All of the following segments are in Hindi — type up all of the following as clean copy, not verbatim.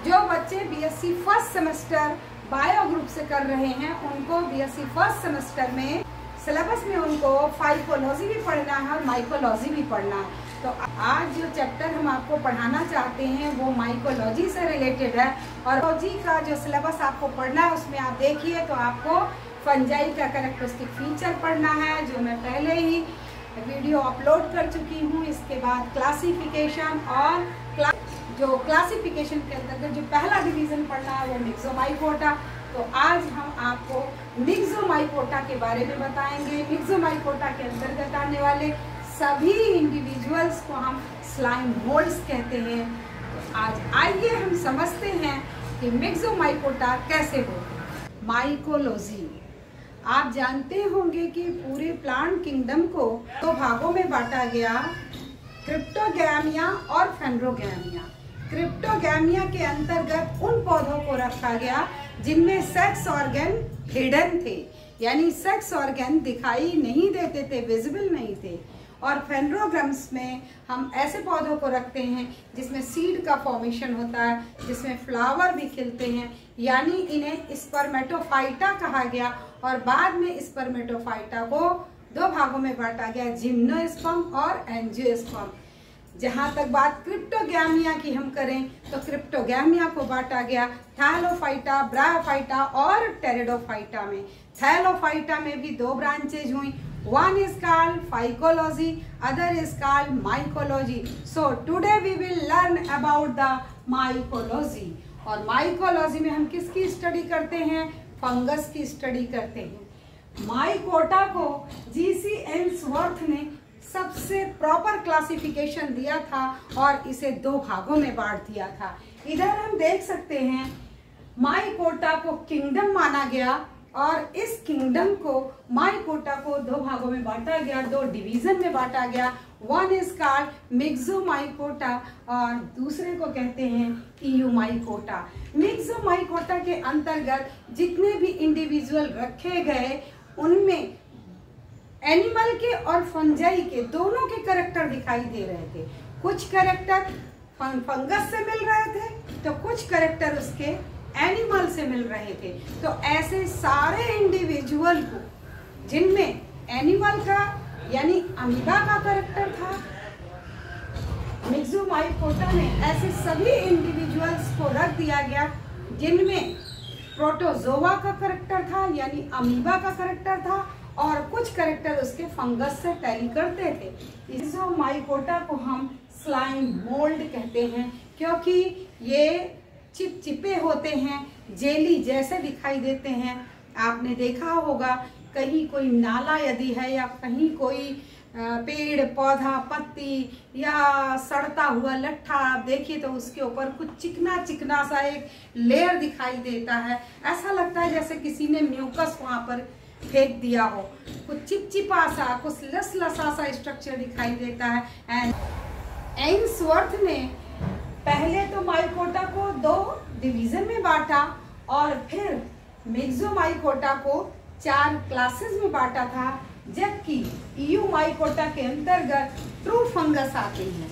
जो बच्चे BSc first semester bio group से कर रहे हैं उनको बीएससी फर्स्ट सेमेस्टर में सिलेबस में उनको फाइकोलॉजी भी पढ़ना है और माइकोलॉजी भी पढ़ना है। तो आज जो चैप्टर हम आपको पढ़ाना चाहते हैं वो माइकोलॉजी से रिलेटेड है। और लॉजी का जो सिलेबस आपको पढ़ना है उसमें आप देखिए तो आपको फंजाई का कैरेक्टरिस्टिक फीचर पढ़ना है, जो मैं पहले ही वीडियो अपलोड कर चुकी हूँ। इसके बाद क्लासिफिकेशन और जो क्लासिफिकेशन के अंतर्गत जो पहला डिवीजन पढ़ना है वो मिक्सोमाइकोटा। तो आज हम आपको मिक्सोमाइकोटा के बारे में बताएंगे। मिक्सोमाइकोटा के अंतर्गत आने वाले सभी इंडिविजुअल्स को हम स्लाइम मोल्ड्स कहते हैं। तो आज आइए हम समझते हैं कि मिक्सोमाइकोटा कैसे होते हैं। माइकोलॉजी, आप जानते होंगे कि पूरे प्लांट किंगडम को दो भागों में बांटा गया, क्रिप्टोगैमिया और फेंड्रोगैमिया। क्रिप्टोगैमिया के अंतर्गत उन पौधों को रखा गया जिनमें सेक्स ऑर्गन हिडन थे, यानी सेक्स ऑर्गन दिखाई नहीं देते थे, विजिबल नहीं थे। और फेंड्रोग्राम्स में हम ऐसे पौधों को रखते हैं जिसमें सीड का फॉर्मेशन होता है, जिसमें फ्लावर भी खिलते हैं, यानी इन्हें स्पर्मेटोफाइटा कहा गया। और बाद में स्पर्मेटोफाइटा को दो भागों में बांटा गया, जिम्नोस्पर्म और एंजियोस्पर्म। जहां तक बात क्रिप्टोगैमिया की हम करें तो क्रिप्टोगैमिया को बांटा गया थैलोफाइटा, ब्रायोफाइटा और टेरिडोफाइटा में। थैलोफाइटा में भी दो ब्रांचेज हुई, one is called phycology, other is called mycology. So today we will learn about the mycology. और माइकोलॉजी में हम किसकी स्टडी करते हैं? फंगस की स्टडी करते हैं। माइकोटा को जीसी एल्सवर्थ ने सबसे प्रॉपर क्लासिफिकेशन दिया था और इसे दो भागों में बांट दिया था। इधर हम देख सकते हैं माइकोटा को किंगडम माना गया और इस किंगडम को माइकोटा को दो भागों में बांटा गया, दो डिवीजन में बांटा गया। वन इज कॉल्ड मिक्सोमाइकोटा और दूसरे को कहते हैं इयूमाइकोटा। मिक्सोमाइकोटा के अंतर्गत जितने भी इंडिविजुअल रखे गए उनमें एनिमल के और फंजाई के दोनों के कैरेक्टर दिखाई दे रहे थे। कुछ कैरेक्टर फंगस से मिल रहे थे तो कुछ कैरेक्टर उसके एनिमल से मिल रहे थे। तो ऐसे सारे इंडिविजुअल को जिनमें एनिमल का यानी अमीबा का कैरेक्टर था, मिक्सोमाइकोटा में ऐसे सभी इंडिविजुअल्स को रख दिया गया जिनमें प्रोटोजोआ का कैरेक्टर था यानी अमीबा का कैरेक्टर था और कुछ कैरेक्टर उसके फंगस से टैली करते थे। मिक्सोमाइकोटा को हम स्लाइम मोल्ड कहते हैं क्योंकि ये चिपचिपे होते हैं, जेली जैसे दिखाई देते हैं। आपने देखा होगा कहीं कोई नाला यदि है या कहीं कोई पेड़ पौधा पत्ती या सड़ता हुआ लट्ठा आप देखिए तो उसके ऊपर कुछ चिकना चिकना सा एक लेयर दिखाई देता है। ऐसा लगता है जैसे किसी ने म्यूकस वहां पर फेंक दिया हो, कुछ चिपचिपा सा, कुछ लसलसा सा स्ट्रक्चर दिखाई देता है। एंड एल्सवर्थ ने पहले तो माइकोटा को दो डिवीजन में बांटा और फिर मिक्सोमाइकोटा को 4 क्लासेस में बांटा था, जबकि इयूमाइकोटा के अंतर्गत ट्रू फंगस आते हैं।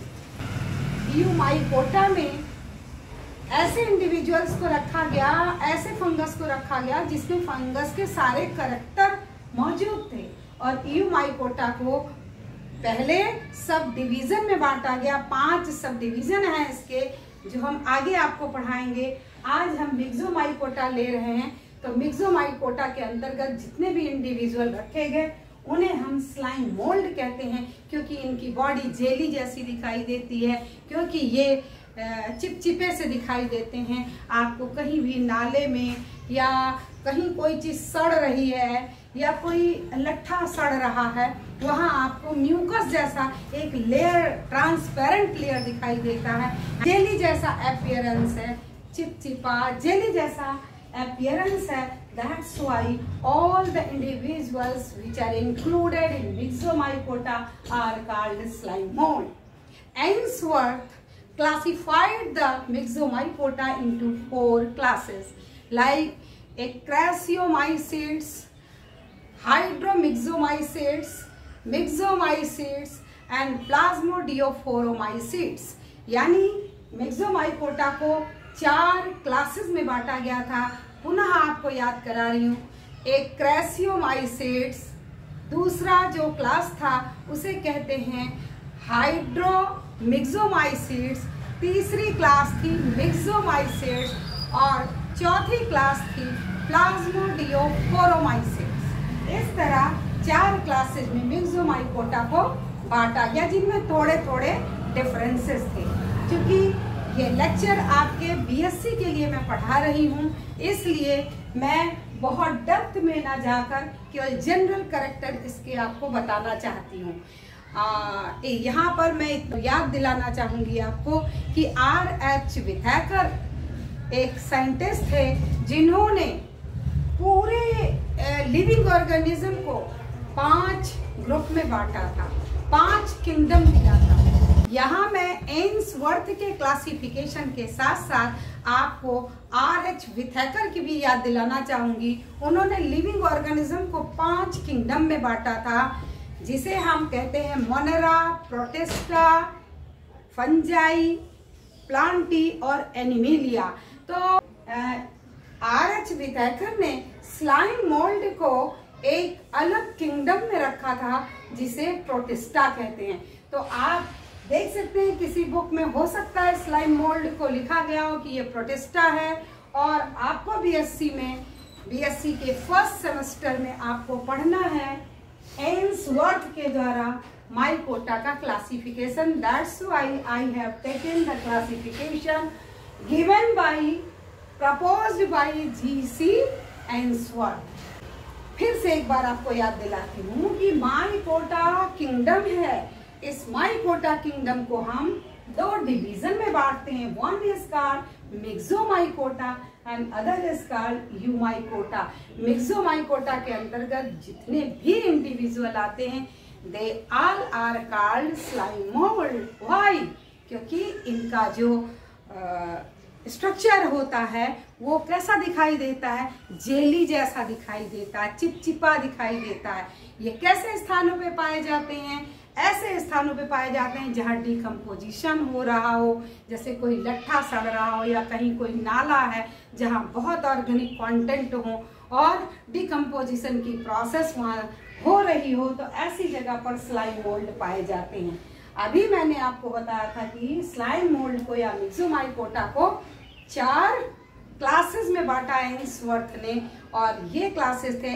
इयूमाइकोटा में ऐसे इंडिविजुअल्स को रखा गया, ऐसे फंगस को रखा गया जिसमें फंगस के सारे कैरेक्टर मौजूद थे। और इयूमाइकोटा को पहले सब डिवीजन में बांटा गया, 5 सब डिवीजन है इसके जो हम आगे आपको पढ़ाएंगे। आज हम मिक्सोमाइकोटा ले रहे हैं तो मिक्सोमाइकोटा के अंतर्गत जितने भी इंडिविजुअल रखे गए उन्हें हम स्लाइम मोल्ड कहते हैं क्योंकि इनकी बॉडी जेली जैसी दिखाई देती है, क्योंकि ये चिपचिपे से दिखाई देते हैं। आपको कहीं भी नाले में या कहीं कोई चीज सड़ रही है या कोई लट्ठा सड़ रहा है वहां आपको म्यूकस जैसा एक लेयर, ट्रांसपेरेंट लेयर दिखाई देता है, जेली जैसा अपीयरेंस है, चिपचिपा जेली जैसा अपीयरेंस है। That's why all the individuals which are included in Myxomycota are called slime mold. Ainsworth classified the Myxomycota into 4 classes like Acrasiomycetes, Hydromyxomycetes, Myxomycetes and Plasmodiophoramycetes। यानी मिक्सोमाइकोटा को 4 क्लासेस में बांटा गया था। पुनः आपको याद करा रही हूँ, एक क्रैसियोमाइसिड्स, दूसरा जो क्लास था उसे कहते हैं हाइड्रोमिक्सोमाइसिड्स, तीसरी क्लास थी मिक्सोमाइसिड्स और चौथी क्लास थी प्लाज्मोडियोफोरोमाइसिड्स। इस तरह 4 क्लासेस में मिक्सोमाइकोटा को बांटा गया, जिनमें थोड़े थोड़े डिफरेंसेस थे। क्योंकि ये लेक्चर आपके बीएससी के लिए मैं पढ़ा रही हूँ, इसलिए मैं बहुत डेप्थ में ना जाकर केवल जनरल कैरेक्टर इसके आपको बताना चाहती हूँ। यहाँ पर मैं याद दिलाना चाहूँगी आपको कि R.H. विथैकर एक साइंटिस्ट थे जिन्होंने पूरे लिविंग ऑर्गेनिज्म को 5 ग्रुप में बांटा था, 5 किंगडम दिया था। यहाँ मैं एम्सवर्थ के क्लासिफिकेशन के साथ साथ आपको R.H. विथैकर की भी याद दिलाना चाहूंगी। उन्होंने लिविंग ऑर्गेनिज्म को 5 किंगडम में बांटा था, जिसे हम कहते हैं मोनेरा, प्रोटिस्टा, फंजाई, प्लांटी और एनिमेलिया। तो R.H. विथैकर ने स्लाइम मोल्ड को एक अलग किंगडम में रखा था, जिसे प्रोटिस्टा कहते हैं। तो आप देख सकते हैं किसी बुक में हो सकता है स्लाइम मोल्ड को लिखा गया हो कि ये प्रोटिस्टा है, और आपको बीएससी के फर्स्ट सेमेस्टर में आपको पढ़ना है एम्सवर्थ के द्वारा माइकोटा का classification. That's why I have taken the classification given by proposed by G.C. Ainsworth. फिर से एक बार आपको याद दिलाती हूँ कि माइकोटा किंगडम है। इस माइकोटा किंगडम को हम 2 डिवीजन में बांटते हैं। One is called Myxomycota and other is called Eumycota. Myxomycota के अंतर्गत जितने भी इंडिविजुअल आते हैं they all are called slime mould. Why? क्योंकि इनका जो स्ट्रक्चर होता है वो कैसा दिखाई देता है, जेली जैसा दिखाई देता है, चिपचिपा दिखाई देता है। ये कैसे स्थानों पे पाए जाते हैं? ऐसे स्थानों पे पाए जाते हैं जहाँ डिकम्पोजिशन हो रहा हो, जैसे कोई लट्ठा सड़ रहा हो या कहीं कोई नाला है जहाँ बहुत ऑर्गेनिक कंटेंट हो और डिकम्पोजिशन की प्रोसेस वहाँ हो रही हो, तो ऐसी जगह पर स्लाइम मोल्ड पाए जाते हैं। अभी मैंने आपको बताया था कि स्लाइम मोल्ड को या मिक्सोमाइकोटा को 4 क्लासेस में बांटा एम्सवर्थ ने, और ये क्लासेस थे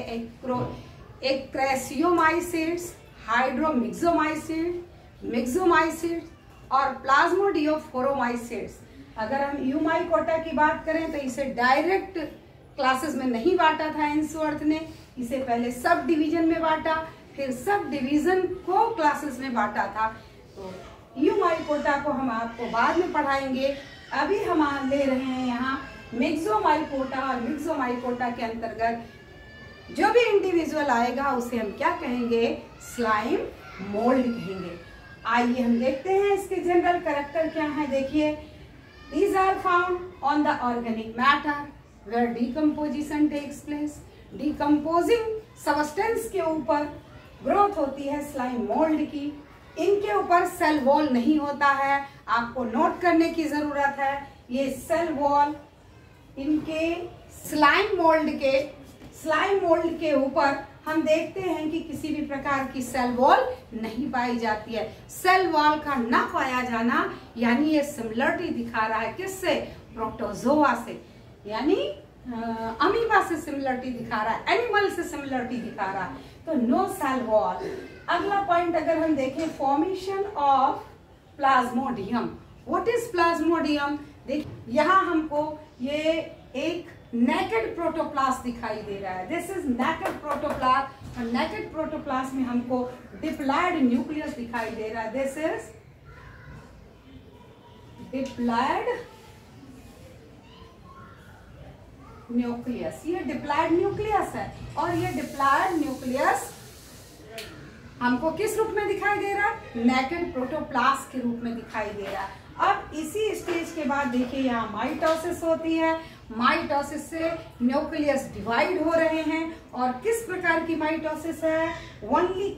एक क्रैसियोमाइसिड्स, हाइड्रोमिक्सोमाइसिड, मिक्सोमाइसिड और प्लाज्मोडियोफोरोमाइसिड्स। अगर हम यूमाइकोटा की बात करें तो इसे डायरेक्ट क्लासेस में नहीं बांटा था एम्सवर्थ ने, इसे पहले सब डिवीजन में बांटा, फिर सब डिवीजन को क्लासेस में बांटा था। तो यूमाइकोटा को हम आपको बाद में पढ़ाएंगे। अभी हम ले रहे हैं यहाँ मिक्सोमाइकोटा, और मिक्सोमाइकोटा के अंतर्गत जो भी इंडिविजुअल आएगा उसे हम क्या कहेंगे? स्लाइम मोल्ड कहेंगे। आइए हम देखते हैं इसके जनरल कैरेक्टर क्या है। देखिए, these are found on the organic matter where decomposition takes place। Decomposing substance के ऊपर ग्रोथ होती है स्लाइम मोल्ड की। इनके ऊपर सेल वॉल नहीं होता है, आपको नोट करने की जरूरत है। ये सेल वॉल इनके स्लाइम मोल्ड के ऊपर हम देखते हैं कि किसी भी प्रकार की सेल वॉल नहीं पाई जाती है। सेल वॉल का न पाया जाना यानी ये सिमिलरिटी दिखा रहा है किससे? प्रोटोजोआ से, यानी अमीबा से सिमिलरिटी दिखा रहा है, एनिमल से सिमिलरिटी दिखा रहा है। तो नो सेल वॉल। अगला पॉइंट अगर हम देखें, formation of plasmodium. What is plasmodium? देखिए यहाँ हमको ये एक नेकेड प्रोटोप्लास्ट दिखाई दे रहा है। दिस इज नेकेड प्रोटोप्लास्ट, और नेकेड प्रोटोप्लास्ट में हमको डिप्लॉयड न्यूक्लियस दिखाई दे रहा है। This is diploid nucleus. ये डिप्लॉयड न्यूक्लियस है, और ये डिप्लॉयड न्यूक्लियस हमको किस रूप में दिखाई दे रहा है? नेकेड प्रोटोप्लास्ट के रूप में दिखाई दे रहा है। अब इसी स्टेज के बाद देखिए यहाँ माइटोसिस होती है। माइटोसिस से न्यूक्लियस डिवाइड हो रहे हैं, और किस प्रकार की माइटोसिस है? Only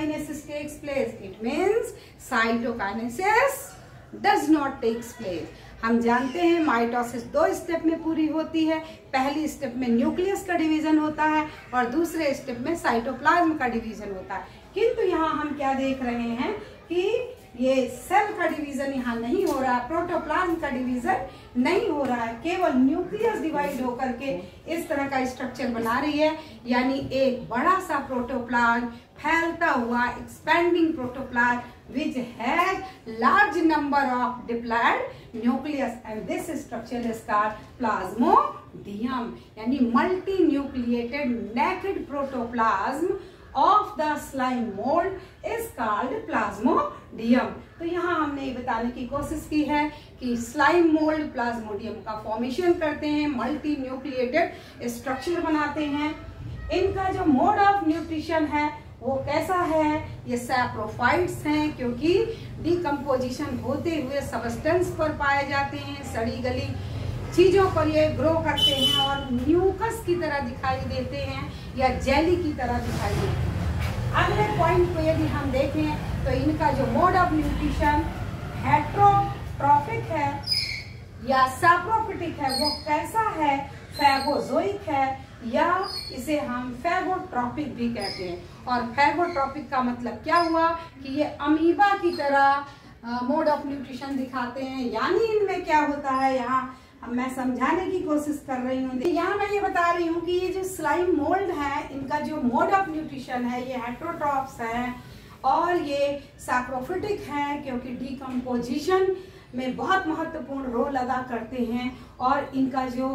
karyokinesis takes place, it means cytokinesis does not takes place. हम जानते हैं माइटोसिस 2 स्टेप में पूरी होती है। पहली स्टेप में न्यूक्लियस का डिवीजन होता है और दूसरे स्टेप में साइटोप्लाज्म का डिवीजन होता है। किंतु यहाँ हम क्या देख रहे हैं कि ये सेल का डिवीजन यहाँ नहीं हो रहा, प्रोटोप्लाज्म का डिवीजन नहीं हो रहा है, केवल न्यूक्लियस डिवाइड होकर के इस तरह का स्ट्रक्चर बना रही है। यानी एक बड़ा सा प्रोटोप्लाज्म, फैलता हुआ expanding protoplasm which has large number of diploid nucleus and this structure is called plasmodium. यानी multi nucleated naked protoplasm of the slime mold is called plasmodium। तो यहाँ हमने ये बताने की कोशिश की है कि स्लाइम मोल्ड प्लाज्मोडियम का फॉर्मेशन करते हैं, मल्टी न्यूक्लिएटेड स्ट्रक्चर बनाते हैं। इनका जो मोड ऑफ न्यूट्रिशन है वो कैसा है? ये सैप्रोफाइट्स हैं, क्योंकि डिकम्पोजिशन होते हुए सबस्टेंस पर पाए जाते हैं, सड़ी गली चीजों पर ये ग्रो करते हैं और म्यूकस की तरह दिखाई देते हैं या जेली की तरह दिखाई देते हैं। अगले पॉइंट को यदि हम देखें तो इनका जो मोड ऑफ न्यूट्रिशन हेट्रोट्रॉफिक है या सैप्रोफिटिक है वो कैसा है? फैगोजोइक है या इसे हम फैगोट्रॉपिक भी कहते हैं। और फैगोट्रॉपिक का मतलब क्या हुआ कि ये अमीबा की तरह मोड ऑफ न्यूट्रिशन दिखाते हैं। यानी इनमें क्या होता है, यहाँ मैं समझाने की कोशिश कर रही हूँ। यहाँ मैं ये बता रही हूँ कि ये जो स्लाइम मोल्ड है इनका जो मोड ऑफ न्यूट्रिशन है ये हेट्रोट्रॉप्स है और ये सैप्रोफिटिक है, क्योंकि डिकम्पोजिशन में बहुत महत्वपूर्ण रोल अदा करते हैं। और इनका जो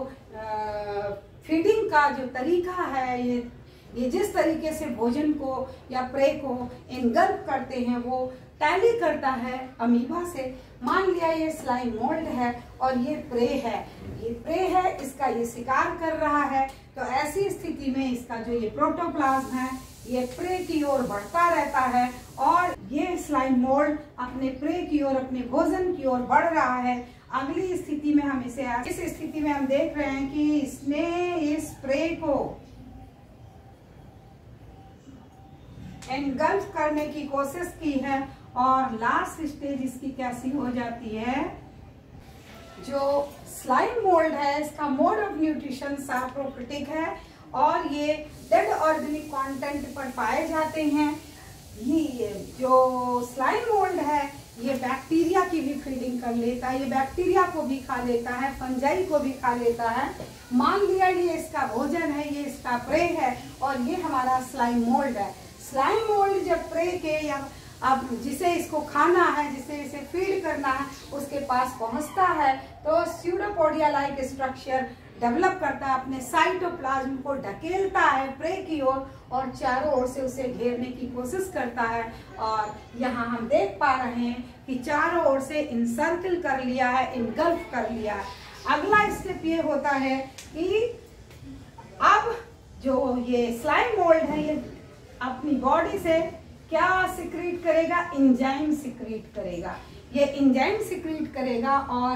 फीडिंग का जो तरीका है, ये जिस तरीके से भोजन को या प्रे को इनगल्फ करते हैं वो टैली करता है अमीबा से। मान लिया ये स्लाइम मोल्ड है और ये प्रे है, इसका ये शिकार कर रहा है। तो ऐसी स्थिति में इसका जो ये प्रोटोप्लाज्म है ये प्रे की ओर बढ़ता रहता है और ये स्लाइम मोल्ड अपने प्रे की ओर, अपने भोजन की ओर बढ़ रहा है। अगली स्थिति में हम इस स्थिति में हम देख रहे हैं कि इसने इस प्रे को एनगल्फ करने की कोशिश की है और लास्ट स्टेज इसकी कैसी हो जाती है? जो स्लाइम मोल्ड है इसका मोड ऑफ न्यूट्रिशन सैप्रोफिटिक है और ये डेड ऑर्गेनिक कंटेंट पर पाए जाते हैं। ये जो स्लाइम मोल्ड है ये बैक्टीरिया की भी फीडिंग कर लेता है, ये बैक्टीरिया को भी खा लेता है, फंजाई को भी खा लेता है। मान लिया ये इसका भोजन है, ये इसका प्रे है और ये हमारा स्लाइम मोल्ड है। स्लाइम मोल्ड जब प्रे के या अब जिसे इसको खाना है, जिसे इसे फीड करना है, उसके पास पहुंचता है तो स्यूडोपोडिया लाइक स्ट्रक्चर डेवलप करता है, अपने साइटोप्लाज्म को ढकेलता है प्रे की ओर और चारों ओर से उसे घेरने की कोशिश करता है। और यहाँ हम देख पा रहे हैं कि चारों ओर से इनसर्कल कर लिया है, इनगल्फ कर लिया है। अगला स्टेप ये होता है कि अब जो ये स्लाइम मोल्ड है ये अपनी बॉडी से क्या सिक्रीट करेगा? एंजाइम सिक्रीट करेगा। ये एंजाइम सिक्रीट करेगा और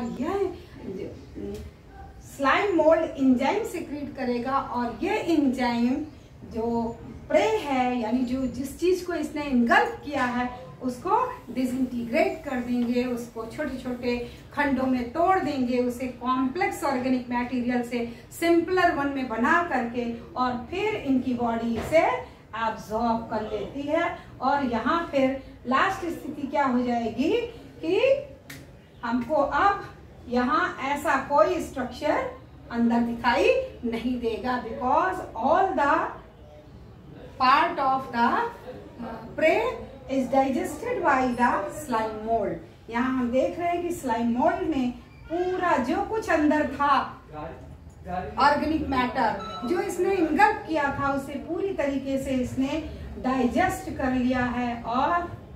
यह स्लाइम मोल्ड एंजाइम सिक्रीट करेगा और ये एंजाइम जो प्रे है यानी जो जिस चीज को इसने इनगल्फ किया है उसको डिसइंटीग्रेट कर देंगे, उसको छोटे छोटे खंडों में तोड़ देंगे, उसे कॉम्प्लेक्स ऑर्गेनिक मटेरियल से सिंपलर वन में बना करके और फिर इनकी बॉडी इसे एब्जॉर्ब कर लेती है। और यहाँ फिर लास्ट स्थिति क्या हो जाएगी कि हमको अब यहाँ ऐसा कोई स्ट्रक्चर अंदर दिखाई नहीं देगा, because all the part of the prey is digested by the slime mould. यहाँ हम देख रहे हैं कि स्लाइम मोल्ड में पूरा जो कुछ अंदर था ऑर्गेनिक मैटर जो इसने इनगल्फ किया था उसे पूरी तरीके से इसने डाइजेस्ट कर लिया है और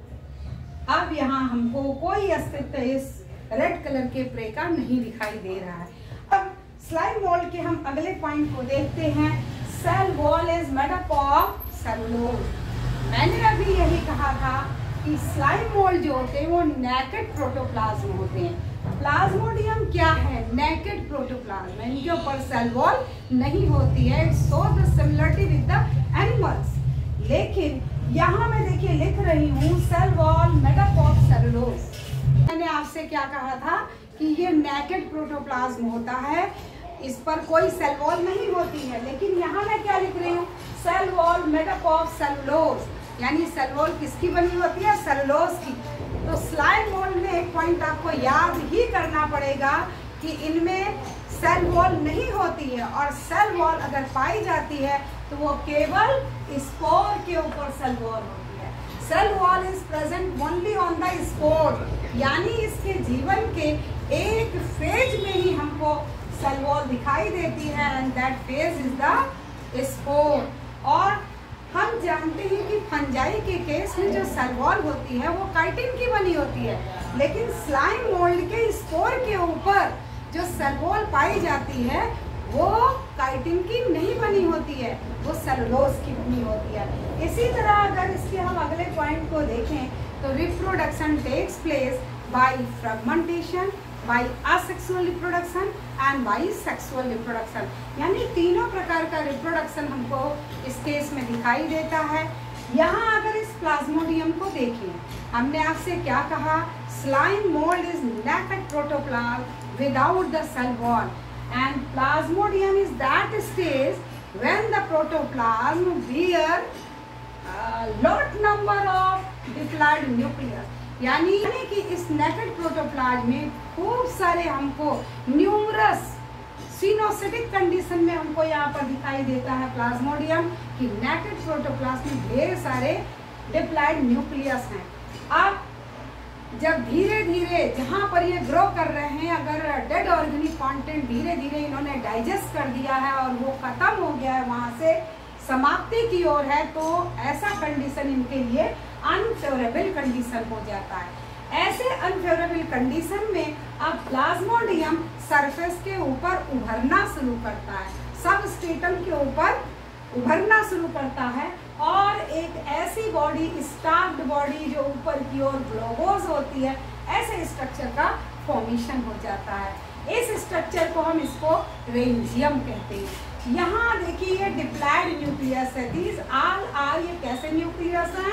अब यहाँ हमको कोई अस्तित्व इस रेड कलर के प्रे का नहीं दिखाई दे रहा है। अब स्लाइम मोल्ड के हम अगले पॉइंट को देखते हैं। Cell wall is made up of cellulose. मैंने अभी यही कहा था कि स्लाइम मोल्ड जो होते हैं वो नेकेड प्रोटोप्लाज्म होते हैं। प्लाज्मोडियम क्या है? Naked protoplasm. इनके ऊपर सेल वॉल नहीं होती है। It shows the similarity with the animals. लेकिन यहाँ मैं देखिए लिख रही हूँ cell wall made up of cellulose. मैंने आपसे क्या कहा था कि ये नेकेड प्रोटोप्लाज्म होता है, इस पर कोई सेल वॉल नहीं होती है। लेकिन यहाँ मैं क्या लिख रही हूँ, cell wall made up of cellulose, यानी सेल वॉल किसकी बनी होती है, सेलुलोज की। तो स्लाइम मोल्ड में एक पॉइंट आपको याद ही करना पड़ेगा कि इनमें सेल वॉल नहीं होती है, और सेल वॉल अगर पाई जाती है तो वो केवल स्पोर के ऊपर सेल वॉल होती है। Cell wall is present only on the spore, यानी इसके जीवन के एक फेज में ही हमको सेल वॉल दिखाई देती है, and that phase is the spore. और हम जानते हैं कि फंजाई के केस में जो सेल वॉल होती है वो काइटिन की बनी होती है, लेकिन स्लाइम मोल्ड के स्पोर के ऊपर जो सेल वॉल पाई जाती है वो काइटिन की नहीं बनी होती है, वो सेलुलोज की बनी होती है। इसी तरह अगर इसके हम अगले पॉइंट को देखें तो reproduction takes place by fragmentation, by asexual reproduction and by sexual reproduction, यानी तीनों प्रकार का रिप्रोडक्शन हमको इस केस में दिखाई देता है। यहाँ अगर इस प्लाज्मोडियम को देखें, हमने आपसे क्या कहा, slime mould is naked protoplasm without the cell wall, and plasmodium is that stage when the protoplasm bear lot number of diploid nucleus, यानी कि इस नेकेड प्रोटोप्लाज्म में खूब सारे हमको न्यूमरस सिनोसिटिक कंडीशन में हमको यहाँ पर दिखाई देता है प्लाज्मोडियम कि नेकेड प्रोटोप्लाज्म में ढेर सारे डिप्लॉइड न्यूक्लियस हैं। अब जब धीरे धीरे जहाँ पर ये ग्रो कर रहे हैं, अगर डेड ऑर्गेनिक कंटेंट धीरे धीरे इन्होंने डाइजेस्ट कर दिया है और वो खत्म हो गया है, वहाँ से समाप्ति की ओर है, तो ऐसा कंडीशन इनके लिए अनफेवरेबल कंडीशन हो जाता है। ऐसे अनफेवरेबल कंडीशन में अब प्लाज्मोडियम सरफेस के ऊपर उभरना शुरू करता है, सब स्टेटम के ऊपर उभरना शुरू करता है, और एक ऐसी बॉडी, स्टार्क्ड बॉडी जो ऊपर की ओर ग्लोबोज होती है, ऐसे स्ट्रक्चर का फॉर्मेशन हो जाता है। इस स्ट्रक्चर को हम इसको रेंजियम कहते हैं। यहाँ देखिए ये डिप्लॉइड न्यूक्लियस है, दीज ऑल आर, ये कैसे न्यूक्लियस हैं,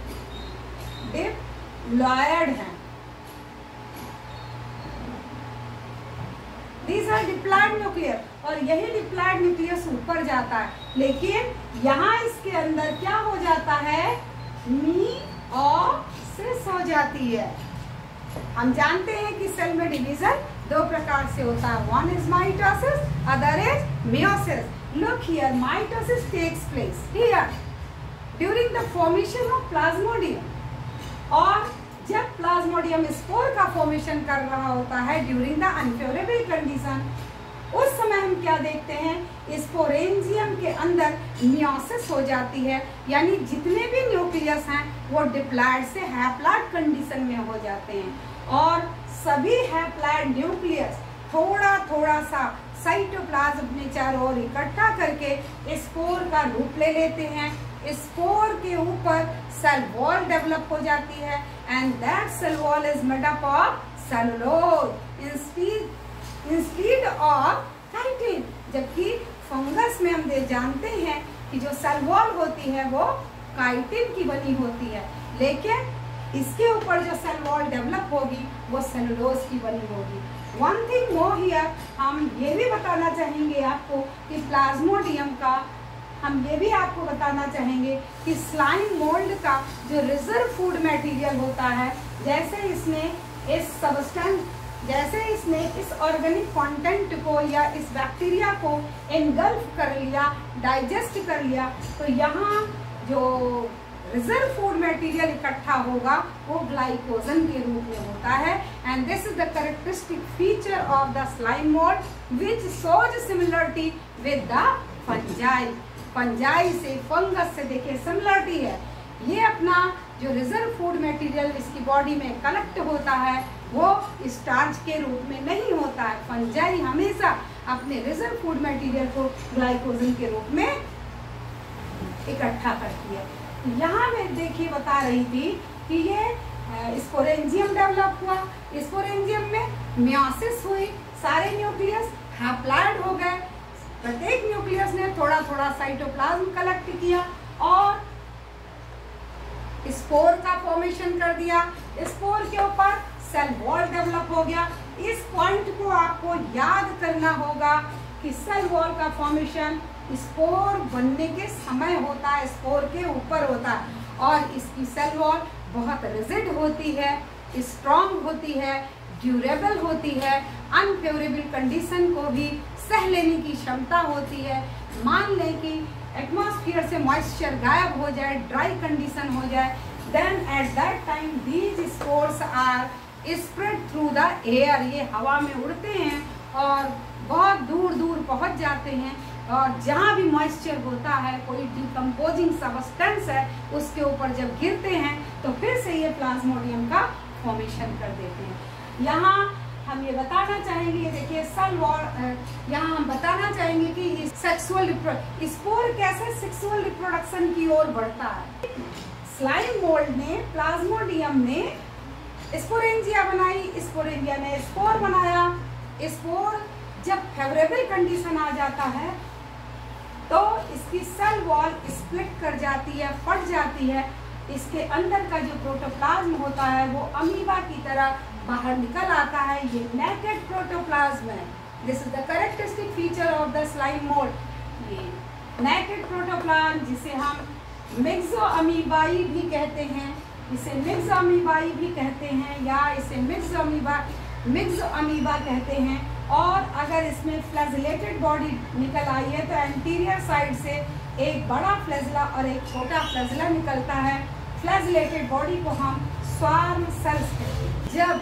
डिप्लॉइड हैं, दीज आर डिप्लॉइड न्यूक्लियस, और यही डिप्लॉइड न्यूक्लियस ऊपर जाता है। लेकिन यहाँ इसके अंदर क्या हो जाता है, मियोसिस हो जाती है। हम जानते हैं कि सेल में डिवीजन दो प्रकार से होता है, one is mitosis, other is meiosis. Look here, mitosis takes place here during the formation of plasmodium, और जब प्लाज्मोडियम स्पोर का फॉर्मेशन कर रहा होता है ड्यूरिंग द अनफेवरेबल कंडीशन, उस समय हम क्या देखते हैं, स्पोरेंजियम के अंदर मियोसिस हो जाती है, यानी जितने भी न्यूक्लियस हैं वो डिप्लॉइड से हैप्लॉइड कंडीशन में हो जाते हैं, और सभी हैप्लॉइड न्यूक्लियस थोड़ा थोड़ा सा साइटोप्लाज्म अपने चारों ओर इकट्ठा करके स्पोर का रूप ले लेते हैं। स्पोर के ऊपर सेल वॉल डेवलप हो जाती है, and that cell wall is made up of cellulose instead of chitin. जबकि फंगस में हम जानते हैं कि जो सेल वॉल होती है वो काइटिन की बनी होती है, लेकिन इसके ऊपर जो सेल वॉल डेवलप होगी वो सेलुलोज की बनी होगी। वन थिंग मोर हियर, हम ये भी बताना चाहेंगे आपको कि प्लाज्मोडियम का, हम ये भी आपको बताना चाहेंगे कि स्लाइम मोल्ड का जो रिजर्व फूड मटेरियल होता है, जैसे इसने इस ऑर्गेनिक कंटेंट को या इस बैक्टीरिया को एनगल्फ कर लिया, डाइजेस्ट कर लिया, तो यहाँ जो रिजर्व फूड मटेरियल इकट्ठा होगा वो ग्लाइकोजन के रूप में होता है, and this is the characteristic feature of the slime mould which shows similarity with the fungi. Fungi से, फंगस से देखिए सिमिलरिटी है। ये अपना जो रिजर्व फूड मटेरियल इसकी बॉडी में कलेक्ट होता है वो स्टार्च के रूप में नहीं होता है। फंजाई हमेशा अपने रिजर्व फूड मटेरियल को ग्लाइकोजन के रूप में इकट्ठा करती है। यहाँ मैं देखिए बता रही थी कि ये स्पोरेंजियम डेवलप हुआ, स्पोरेंजियम में मियोसिस हुई, सारे न्यूक्लियस हैप्लॉइड हो गए, प्रत्येक न्यूक्लियस ने थोड़ा थोड़ा साइटोप्लाज्म कलेक्ट किया और स्पोर का फॉर्मेशन कर दिया। स्पोर के ऊपर सेल वॉल डेवलप हो गया, इस पॉइंट को आपको याद करना होगा कि सेल वॉल का फॉर्मेशन स्पोर बनने के समय होता है, स्पोर के ऊपर होता है, और इसकी सेल वॉल बहुत रिजिड होती है, स्ट्रॉन्ग होती है, ड्यूरेबल होती है, अनफेवरेबल कंडीशन को भी सह लेने की क्षमता होती है। मान लें कि एटमॉस्फेयर से मॉइस्चर गायब हो जाए, ड्राई कंडीशन हो जाए, then at that time these spores are spread through the air. ये हवा में उड़ते हैं और बहुत दूर दूर पहुंच जाते हैं, और जहाँ भी मॉइस्चर होता है, कोई डिकम्पोजिंग सब्सटेंस है, उसके ऊपर जब गिरते हैं तो फिर से ये प्लाज्मोडियम का फॉर्मेशन कर देते हैं। यहाँ हम ये बताना चाहेंगे, ये देखिए सेल वॉल, यहाँ हम बताना चाहेंगे कि सेक्सुअल स्पोर कैसे सेक्सुअल रिप्रोडक्शन की ओर बढ़ता है। स्लाइम मोल्ड ने, प्लाज्मोडियम ने स्पोरेंजिया बनाई, स्पोरेंजिया ने स्पोर बनाया। स्पोर जब फेवरेबल कंडीशन आ जाता है तो इसकी सेल वॉल स्प्लिट कर जाती है, फट जाती है। इसके अंदर का जो प्रोटोप्लाज्म होता है वो अमीबा की तरह बाहर निकल आता है। ये नेकेड प्रोटोप्लाज्म है। This is the characteristic feature of the slime mould. ये नेकेड प्रोटोप्लाज्म, जिसे हम मिक्सो अमीबाई भी कहते हैं, इसे मिक्सो अमीबाई भी कहते हैं, या इसे मिक्सो अमीबा कहते हैं। और अगर इसमें फ्लैजिलेटेड बॉडी निकल आई है तो एंटीरियर साइड से एक बड़ा फ्लैजिला और एक छोटा फ्लैजिला निकलता है। फ्लैजिलेटेड बॉडी को हम स्वार्म सेल्स कहते हैं। जब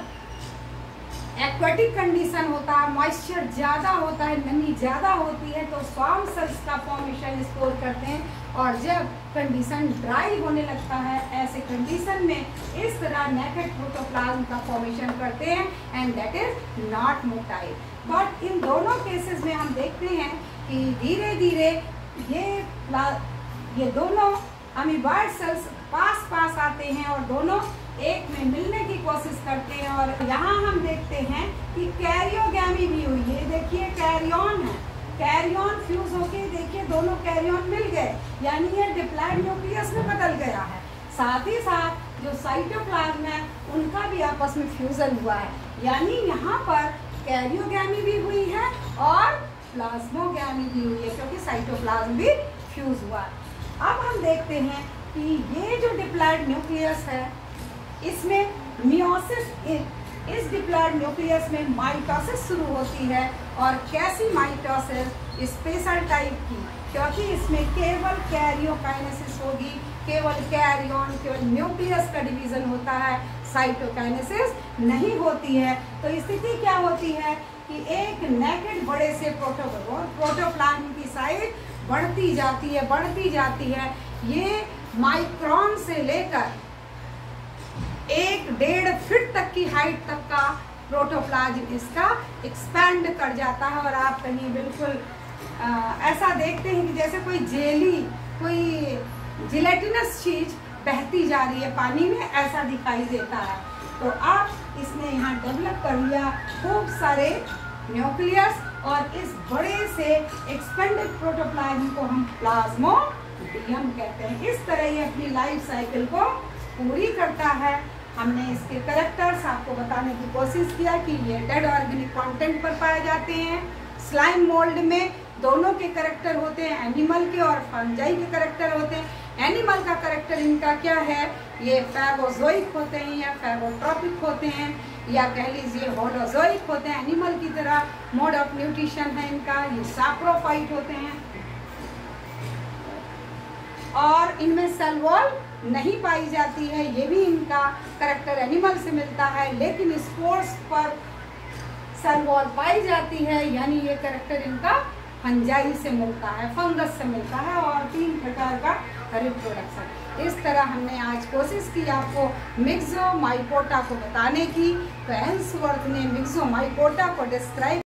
एक्वेटिक कंडीशन होता है, मॉइस्चर ज़्यादा होता है, नमी ज़्यादा होती है, तो स्वार्म सेल्स का फॉर्मेशन स्टोर करते हैं। और जब कंडीशन ड्राई होने लगता है, ऐसे कंडीशन में इस तरह नेकेड प्रोटोप्लाज्म का फॉर्मेशन करते हैं, and that is not motile. But इन दोनों केसेस में हम देखते हैं कि धीरे धीरे ये दोनों अमीबॉइड सेल्स पास आते हैं और दोनों एक में मिलने की कोशिश करते हैं। और यहाँ हम देखते हैं कि कैरियोगैमी भी हुई है। देखिए कैरियन है, कैरियन फ्यूज होके देखिए दोनों कैरियन मिल गए, यानी ये डिप्लॉयड न्यूक्लियस में बदल गया है। साथ ही साथ जो साइटोप्लाज्म है उनका भी आपस में फ्यूजन हुआ है, यानी यहाँ पर कैरियोगैमी भी हुई है और प्लाज्मोगैमी भी हुई है, क्योंकि साइटोप्लाज्म भी फ्यूज हुआ है। अब हम देखते हैं कि ये जो डिप्लॉयड न्यूक्लियस है, इसमें मियोसिस, इस डिप्लॉयड न्यूक्लियस में माइटोसिस शुरू होती है। और कैसी माइटोसिस? स्पेशल टाइप की, क्योंकि इसमें केवल कैरियोकाइनेसिस होगी, केवल कैरियन, केवल न्यूक्लियस का डिवीजन होता है, साइटोकाइनेसिस नहीं होती है। तो स्थिति क्या होती है कि एक नेकेड बड़े से प्रोटोप्लाज्म की साइज बढ़ती जाती है। ये माइक्रोन से लेकर 1-1.5 फीट तक की हाइट तक का प्रोटोप्लाज्म इसका एक्सपैंड कर जाता है। और आप कहीं बिल्कुल ऐसा देखते हैं कि जैसे कोई जेली, कोई जिलेटिनस चीज बहती जा रही है पानी में, ऐसा दिखाई देता है। तो आप इसने यहाँ डेवलप कर लिया खूब सारे न्यूक्लियस, और इस बड़े से एक्सपेंडेड प्रोटोप्लाज्म को हम प्लाज्मोडियम कहते हैं। इस तरह ये अपनी लाइफ साइकिल को पूरी करता है। हमने इसके कैरेक्टर्स आपको बताने की कोशिश किया कि ये डेड ऑर्गेनिक कंटेंट पर पाए जाते हैं। स्लाइम मोल्ड में दोनों के कैरेक्टर होते हैं, एनिमल के और फंजाई के कैरेक्टर होते हैं। एनिमल का कैरेक्टर इनका क्या है? ये फैगोजोइक होते हैं या फैगोट्रॉपिक होते हैं, या कह लीजिए होलोजोइक होते हैं। एनिमल की तरह मोड ऑफ न्यूट्रिशन है इनका। ये सैप्रोफाइट होते हैं और इनमें सेल वॉल नहीं पाई जाती है। ये भी इनका कैरेक्टर एनिमल से मिलता है, लेकिन स्पोर्स पर सेल वॉल पाई जाती है, यानी ये कैरेक्टर इनका फंजाई से मिलता है, फंगस से मिलता है। और 3 प्रकार का रिप्रोडक्शन। इस तरह हमने आज कोशिश की आपको मिक्सोमाइकोटा को बताने की। तो एंसवर्थ ने मिक्सोमाइकोटा को डिस्क्राइब